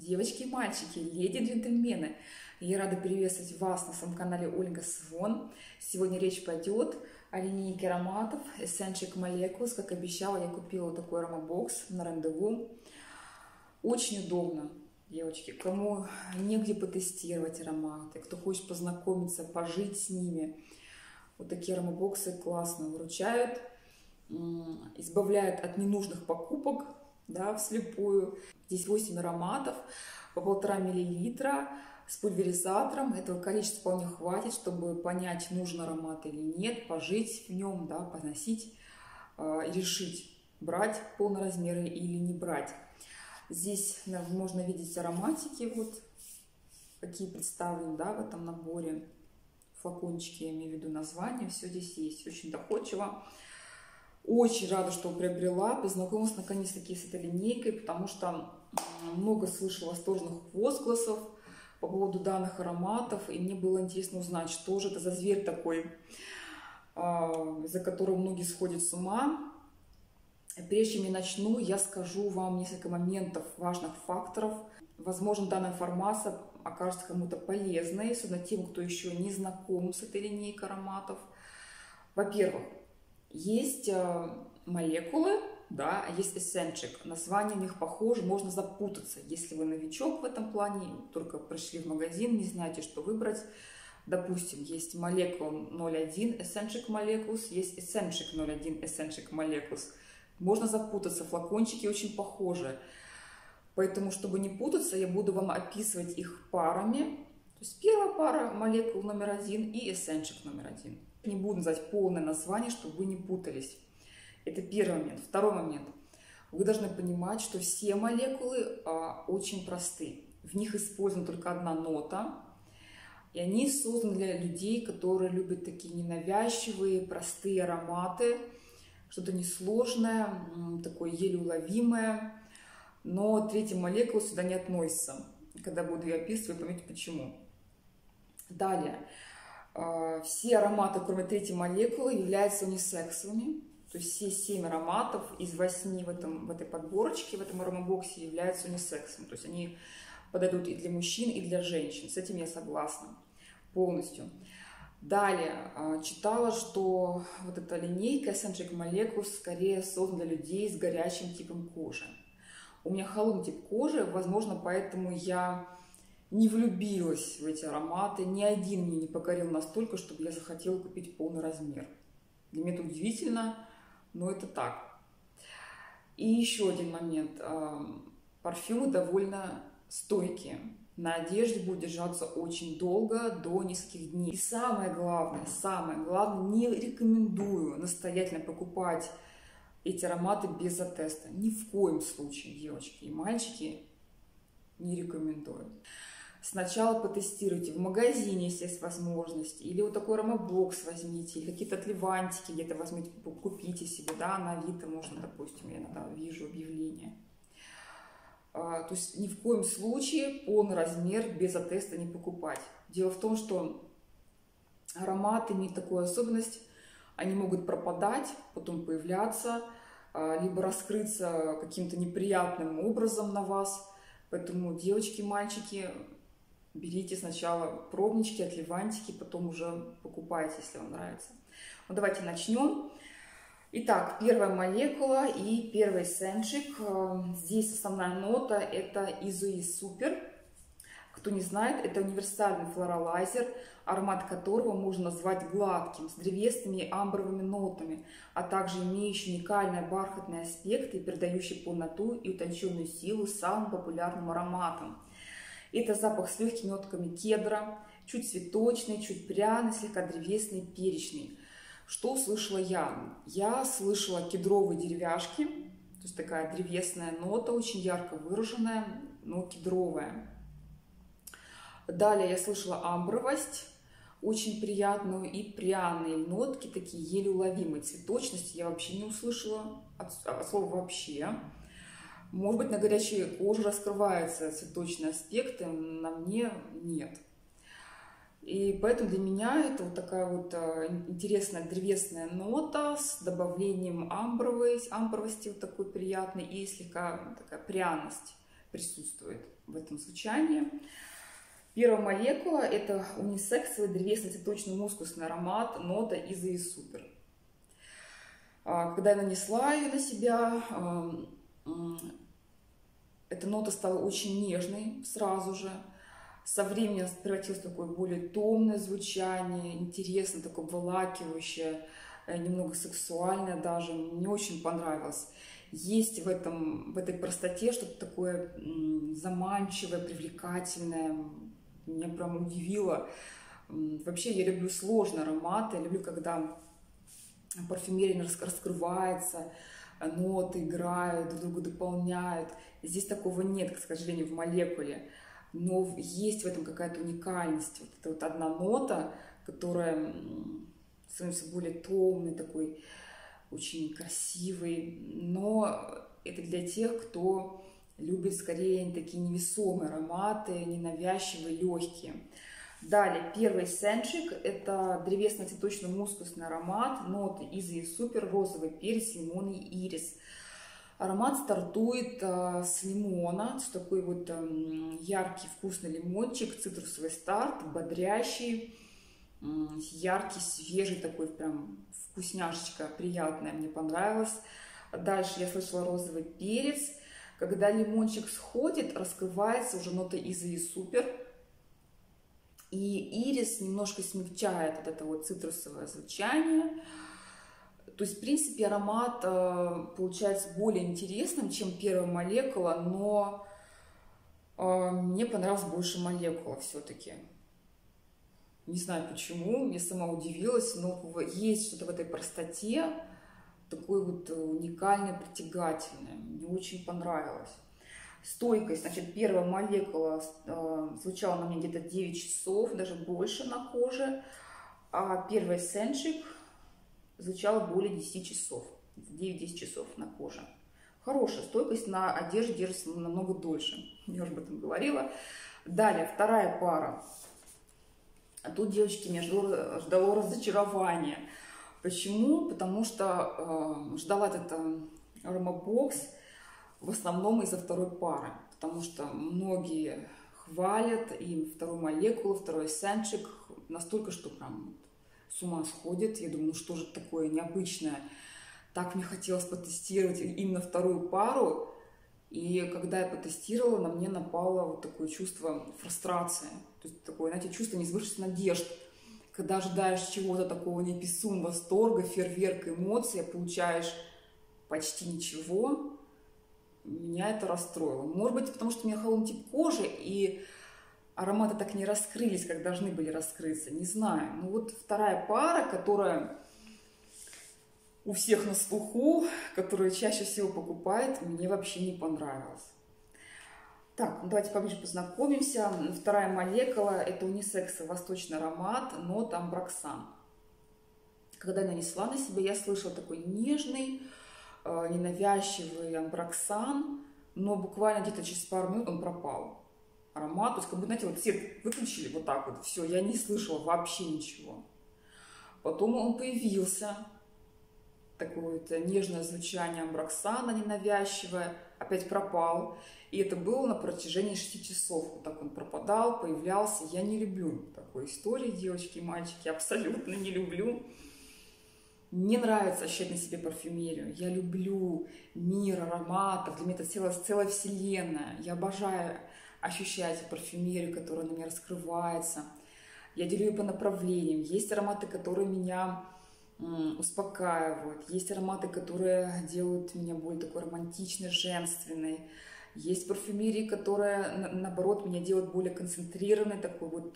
Девочки и мальчики, леди и джентльмены, я рада приветствовать вас на своем канале Ольга Свон. Сегодня речь пойдет о линейке ароматов Eccentric Molecules. Как обещала, я купила вот такой аромабокс на рандеву. Очень удобно, девочки, кому негде потестировать ароматы, кто хочет познакомиться, пожить с ними. Вот такие аромабоксы классно выручают, избавляют от ненужных покупок, да, вслепую. Здесь 8 ароматов по 1,5 мл с пульверизатором. Этого количества вполне хватит, чтобы понять, нужен аромат или нет, пожить в нем, да, поносить и решить, брать полный размер или не брать. Здесь можно видеть ароматики, вот какие представлены, да, в этом наборе. Флакончики, я имею в виду название, все здесь есть. Очень доходчиво. Очень рада, что приобрела, познакомилась наконец-таки с этой линейкой, потому что много слышала восторженных возгласов по поводу данных ароматов, и мне было интересно узнать, что же это за зверь такой, из-за которого многие сходят с ума. Прежде чем я начну, я скажу вам несколько моментов, важных факторов. Возможно, данная информация окажется кому-то полезной, особенно тем, кто еще не знаком с этой линейкой ароматов. Во-первых, есть молекулы, да, а есть Eccentric. Названия у них похожи, можно запутаться. Если вы новичок в этом плане, только пришли в магазин, не знаете, что выбрать. Допустим, есть молекула 0,1 Eccentric Molecules, есть Eccentric 0,1 Eccentric Molecules. Можно запутаться, флакончики очень похожи. Поэтому, чтобы не путаться, я буду вам описывать их парами. То есть первая пара молекул номер 1 и Eccentric номер 1. Не буду называть полное название, чтобы вы не путались. Это первый момент. Второй момент. Вы должны понимать, что все молекулы очень просты. В них использована только одна нота. И они созданы для людей, которые любят такие ненавязчивые, простые ароматы. Что-то несложное, такое еле уловимое. Но третья молекула сюда не относится. Когда буду ее описывать, вы поймете почему. Далее. Все ароматы, кроме третьей молекулы, являются унисексовыми. То есть все 7 ароматов из 8 в этой подборочке, в этом аромабоксе являются унисексовыми. То есть они подойдут и для мужчин, и для женщин. С этим я согласна полностью. Далее. Читала, что вот эта линейка Eccentric Molecules скорее создана для людей с горячим типом кожи. У меня холодный тип кожи, возможно, поэтому я не влюбилась в эти ароматы. Ни один мне не покорил настолько, чтобы я захотела купить полный размер. Для меня это удивительно, но это так. И еще один момент. Парфюмы довольно стойкие. На одежде будет держаться очень долго, до нескольких дней. И самое главное, не рекомендую настоятельно покупать эти ароматы без теста. Ни в коем случае, девочки и мальчики, не рекомендую. Сначала потестируйте в магазине, если есть возможность, или вот такой аромабокс возьмите, или какие-то отливантики где-то возьмите, купите себе, да, на Авито можно, допустим, я иногда вижу объявления. То есть ни в коем случае полный размер без теста не покупать. Дело в том, что ароматы имеют такую особенность, они могут пропадать, потом появляться, либо раскрыться каким-то неприятным образом на вас. Поэтому, девочки, мальчики, берите сначала пробнички, отливантики, потом уже покупайте, если вам нравится. Ну, давайте начнем. Итак, первая молекула и первый Eccentric. Здесь основная нота — это Изои Super. Кто не знает, это универсальный флоралайзер, аромат которого можно назвать гладким, с древесными и амбровыми нотами, а также имеющий уникальные бархатные аспекты и передающий полноту и утонченную силу самым популярным ароматом. Это запах с легкими нотками кедра, чуть цветочный, чуть пряный, слегка древесный, перечный. Что услышала я? Я слышала кедровые деревяшки, то есть такая древесная нота, очень ярко выраженная, но кедровая. Далее я слышала амбровость, очень приятную, и пряные нотки, такие еле уловимые. Цветочности я вообще не услышала, от слова вообще. Может быть, на горячей коже раскрываются цветочные аспекты, на мне нет. И поэтому для меня это вот такая вот интересная древесная нота с добавлением амбровости вот такой приятной, и слегка такая пряность присутствует. в этом звучании. Первая молекула – это унисексовый древесно-цветочно-мускусный аромат нота Easy Super. Когда я нанесла ее на себя, эта нота стала очень нежной сразу же. Со временем превратилась в такое более томное звучание, интересное, такое обволакивающее, немного сексуальное даже. Мне очень понравилось. Есть в этой простоте что-то такое заманчивое, привлекательное. Меня прям удивило. Вообще я люблю сложные ароматы, я люблю, когда парфюмерия раскрывается, ноты играют, друг друга дополняют. Здесь такого нет, к сожалению, в молекуле. Но есть в этом какая-то уникальность. Вот это вот одна нота, которая становится более томной, такой очень красивой. Но это для тех, кто любит скорее такие невесомые ароматы, ненавязчивые, легкие. Далее, первый Сенчик – это древесно-цветочно-мускусный аромат, ноты Easy Super, розовый перец, лимон и ирис. Аромат стартует с лимона, с такой вот яркий вкусный лимончик, цитрусовый старт, бодрящий, яркий, свежий, такой прям вкусняшечка приятная, мне понравилось. Дальше я слышала розовый перец. Когда лимончик сходит, раскрывается уже нота Easy Super. И ирис немножко смягчает вот это вот цитрусовое звучание. То есть, в принципе, аромат получается более интересным, чем первая молекула, но мне понравилась больше молекула все-таки. Не знаю почему, я сама удивилась, но есть что-то в этой простоте, такое вот уникальное, притягательное. Мне очень понравилось. Стойкость, значит, первая молекула звучала на мне где-то 9 часов, даже больше на коже, а первый Сенчик звучала более 10 часов, 9-10 часов на коже. Хорошая стойкость, на одежде держится намного дольше, я уже об этом говорила. Далее, вторая пара. А тут, девочки, меня ждало разочарование. Почему? Потому что ждала этот аромабокс в основном из-за второй пары. Потому что многие хвалят и вторую молекулу, второй Сенчик настолько, что прям с ума сходит. Я думаю, ну что же такое необычное. Так мне хотелось потестировать именно вторую пару. И когда я потестировала, на мне напало вот такое чувство фрустрации. То есть такое, знаете, чувство несбывшихся надежд. Когда ожидаешь чего-то такого неописуемого восторга, фейерверка эмоций, а получаешь почти ничего, меня это расстроило. Может быть, потому что у меня холодный тип кожи, и ароматы так не раскрылись, как должны были раскрыться. Не знаю. Ну вот вторая пара, которая у всех на слуху, которую чаще всего покупает, мне вообще не понравилась. Так, давайте поближе познакомимся. Вторая молекула – это унисексовый восточный аромат, нота амброксан. Когда я нанесла на себя, я слышала такой нежный, ненавязчивый амброксан, но буквально где-то через пару минут он пропал. Аромат, то есть, как бы, знаете, вот свет выключили вот так вот, все, я не слышала вообще ничего. Потом он появился, такое вот нежное звучание амброксана, ненавязчивое, опять пропал. И это было на протяжении 6 часов. Вот так он пропадал, появлялся. Я не люблю такой истории, девочки и мальчики, абсолютно не люблю. Мне нравится ощущать на себе парфюмерию. Я люблю мир ароматов. Для меня это целая вселенная. Я обожаю ощущать парфюмерию, которая на меня раскрывается. Я делю ее по направлениям. Есть ароматы, которые меня успокаивают. Есть ароматы, которые делают меня более такой романтичной, женственной. Есть парфюмерии, которая, наоборот, меня делает более концентрированной, такой вот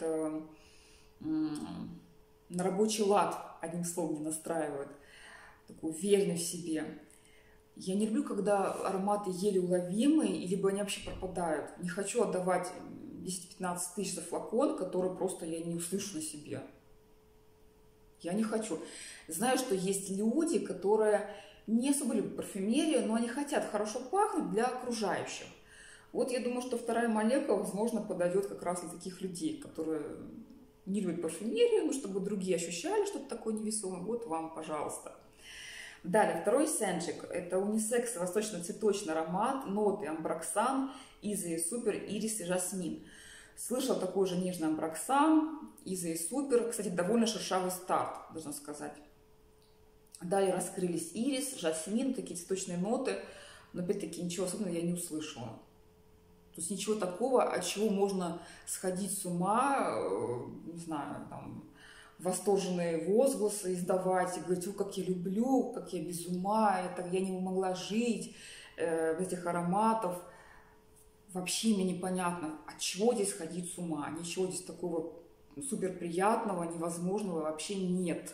на рабочий лад, одним словом, не настраивают, такой уверенный в себе. Я не люблю, когда ароматы еле уловимые, либо они вообще пропадают. Не хочу отдавать 10-15 тысяч за флакон, который просто я не услышу на себе. Я не хочу. Знаю, что есть люди, которые не особо любят парфюмерию, но они хотят хорошо пахнуть для окружающих. Вот я думаю, что вторая молекула, возможно, подойдет как раз для таких людей, которые не любят парфюмерию, но чтобы другие ощущали что-то такое невесомое. Вот вам, пожалуйста. Далее, второй эссенчик, это унисекс, восточно-цветочный аромат, ноты амброксан, Иза и Супер, ирис и жасмин. Слышал такой же нежный амброксан, Иза и Супер. Кстати, довольно шершавый старт, должна сказать. Далее раскрылись ирис, жасмин, такие цветочные ноты. Но опять-таки ничего особенного я не услышала. То есть ничего такого, от чего можно сходить с ума, не знаю, там, восторженные возгласы издавать и говорить: «О, как я люблю, как я без ума, это я не могла жить в этих ароматов». Вообще мне непонятно, от чего здесь ходить с ума. Ничего здесь такого супер приятного, невозможного вообще нет.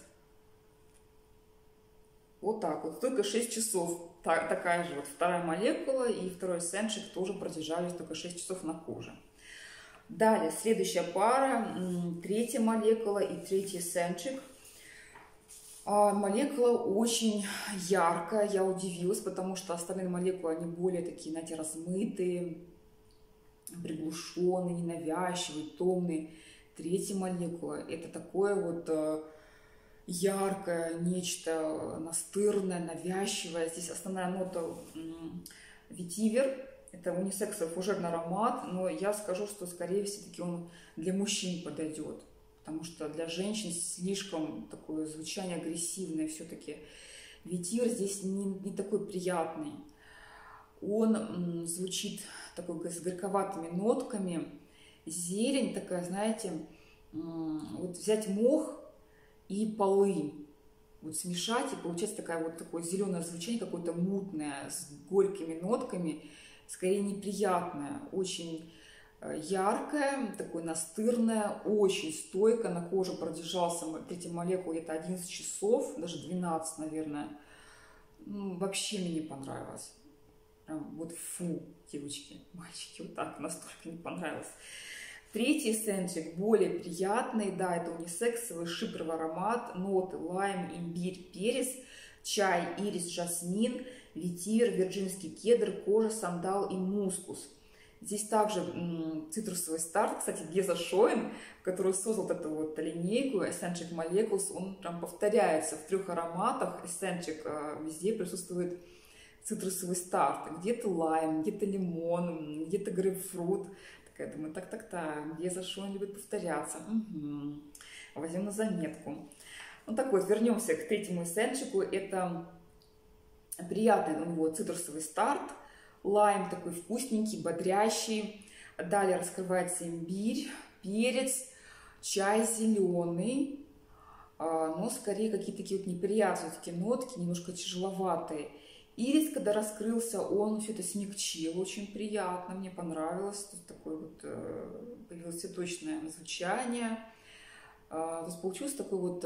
Вот так вот, только 6 часов. Такая же вот вторая молекула и второй эссенчик тоже продержались только 6 часов на коже. Далее, следующая пара, третья молекула и третий эссенчик. Молекула очень яркая, я удивилась, потому что остальные молекулы, они более такие, знаете, размытые, приглушенные, ненавязчивые, томные. Третья молекула — это такое вот яркое, нечто настырное, навязчивое. Здесь основная нота ветивер. Это унисексовый фужерный аромат, но я скажу, что скорее все-таки он для мужчин подойдет, потому что для женщин слишком такое звучание агрессивное все-таки. Ветивер здесь не такой приятный. Он звучит такой с горьковатыми нотками. Зелень такая, знаете, вот взять мох и полынь, вот смешать, и получается такое зеленое звучание, какое-то мутное, с горькими нотками, скорее неприятное, очень яркое, такое настырное, очень стойко, на коже продержался третья молекула где-то 11 часов, даже 12, наверное. Вообще мне не понравилось. Прям вот фу, девочки, мальчики, вот так настолько не понравилось. Третий эссенчик более приятный, да, это унисексовый шипровый аромат, ноты лайм, имбирь, перец, чай, ирис, жасмин, ветивер, вирджинский кедр, кожа, сандал и мускус. Здесь также цитрусовый старт, кстати, Геза Шоен, который создал эту вот линейку Essential Molecules, он прям повторяется в 3 ароматах. Essential везде присутствует цитрусовый старт, где-то лайм, где-то лимон, где-то грейпфрут. Я думаю, так, Геза Шоен любит повторяться. Угу. Возьмем на заметку. Ну так вот, вернемся к третьему эссенчику. Это приятный у него цитрусовый старт. Лайм такой вкусненький, бодрящий. Далее раскрывается имбирь, перец, чай зеленый. Но скорее какие-то такие вот неприятные такие нотки, немножко тяжеловатые. Ирис, когда раскрылся, он все это смягчил, очень приятно, мне понравилось. Тут такое вот появилось цветочное звучание. То есть получился такой вот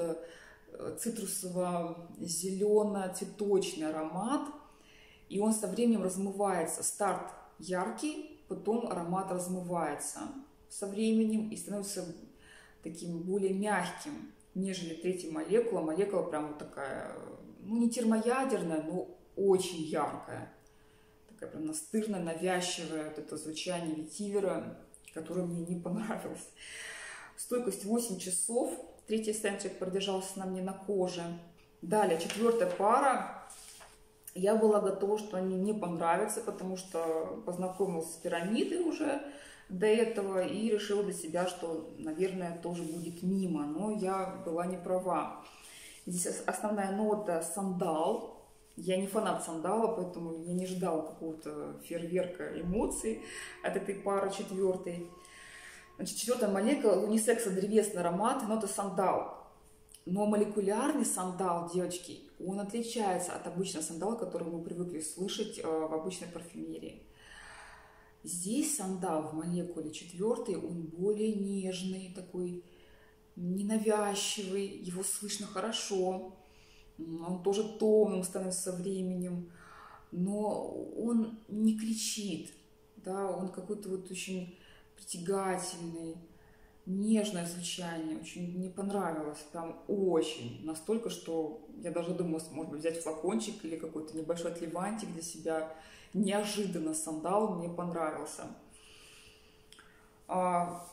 цитрусово-зелено-цветочный аромат. И он со временем размывается. Старт яркий, потом аромат размывается со временем и становится таким более мягким, нежели третья молекула. Молекула прям вот такая, ну не термоядерная, но очень яркая. Такая прям настырная, навязчивая, вот это звучание ветивера, которое мне не понравилось. Стойкость 8 часов. Третий эссенчик продержался на мне на коже. Далее, 4-я пара. Я была готова, что они не понравятся, потому что познакомилась с пирамидой уже до этого и решила для себя, что, наверное, тоже будет мимо. Но я была не права. Здесь основная нота сандал. Я не фанат сандала, поэтому я не ждала какого-то фейерверка эмоций от этой пары 4-й. Значит, 4-я молекула унисекса древесный аромат, нота сандал. Но молекулярный сандал, девочки, он отличается от обычного сандала, который мы привыкли слышать в обычной парфюмерии. Здесь сандал в молекуле 4-й, он более нежный, такой ненавязчивый, его слышно хорошо. Он тоже томным становится со временем, но он не кричит, да, он какой-то вот очень притягательный, нежное звучание, очень не понравилось, прям очень, настолько, что я даже думала, может быть, взять флакончик или какой-то небольшой отливантик для себя. Неожиданно сандал мне понравился.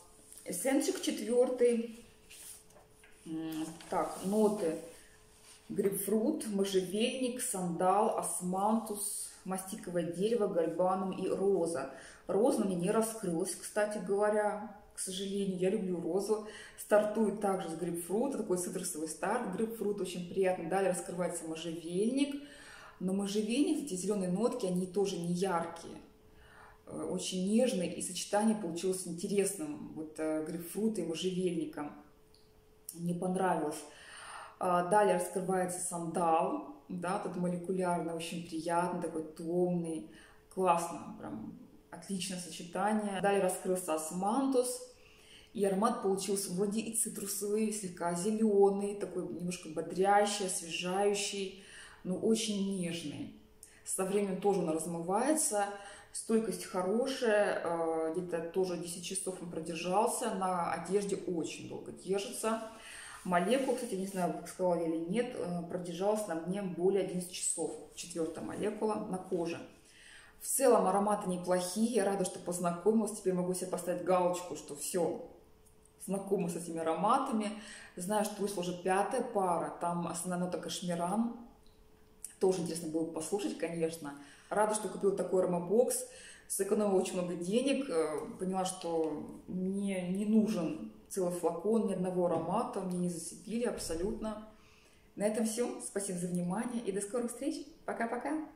Эссенчик 4-й. Так, ноты Грейпфрут, можжевельник, сандал, османтус, мастиковое дерево, гальбанум и роза. Роза мне не раскрылась, кстати говоря, к сожалению. Я люблю розу. Стартует также с грейпфрута, такой цитрусовый старт. Грейпфрут очень приятный. Далее раскрывается можжевельник. Но можжевельник, эти зеленые нотки, они тоже не яркие. Очень нежные, и сочетание получилось интересным. Вот грейпфрута и можжевельника. Мне понравилось. Далее раскрывается сандал, да, тут молекулярно, очень приятный, такой томный, классно, прям отличное сочетание. Далее раскрылся османтус, и аромат получился вроде и цитрусовый, слегка зеленый, такой немножко бодрящий, освежающий, но очень нежный. Со временем тоже он размывается, стойкость хорошая, где-то тоже 10 часов он продержался, на одежде очень долго держится. Молекула, кстати, не знаю, как сказала я или нет, продержалась на мне более 11 часов. 4-я молекула на коже. В целом ароматы неплохие. Я рада, что познакомилась. Теперь могу себе поставить галочку, что все, знакома с этими ароматами. Знаю, что вышла уже 5-я пара. Там основная нота кашмиран. Тоже интересно было послушать, конечно. Рада, что купила такой аромабокс. Сэкономила очень много денег. Поняла, что мне не нужен целый флакон, ни одного аромата. Мне не зацепили абсолютно. На этом все. Спасибо за внимание и до скорых встреч. Пока-пока.